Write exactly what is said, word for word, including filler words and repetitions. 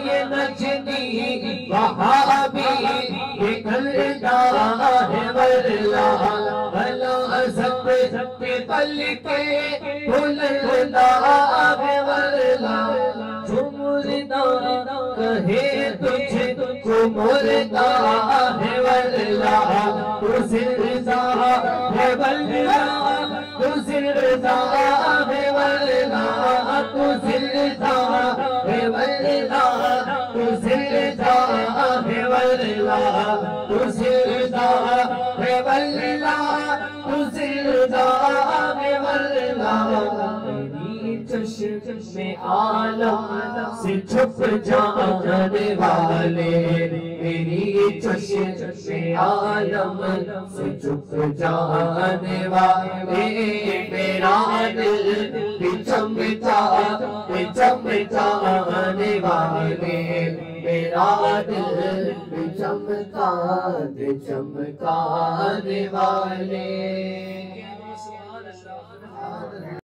یہ نجدی وہابی یہ کردا ہے واللہ بھلا سب سب پل کے بھولدا ہے واللہ جو مردہ کہے تجھ کو مردہ ہے واللہ تو زندہ ہے واللہ تو زندہ ہے واللہ تو زندہ ہے واللہ تو زندہ ہے واللہ تو زندہ ہے واللہ تو زندہ ہے واللہ میری چشم عالم سے چھپ جانے والے میری چشم عالم سے چھپ جانے والے میرا دل بھی چمکا بھی چمکانے والے میرا دل بھی چمکا بھی چمکانے والے